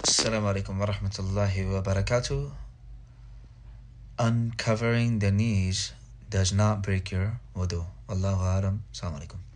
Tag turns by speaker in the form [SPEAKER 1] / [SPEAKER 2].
[SPEAKER 1] Assalamu alaikum wa rahmatullahi wa barakatuh. Uncovering the knees does not break your wudu. Wallahu alam. Assalamu alaikum.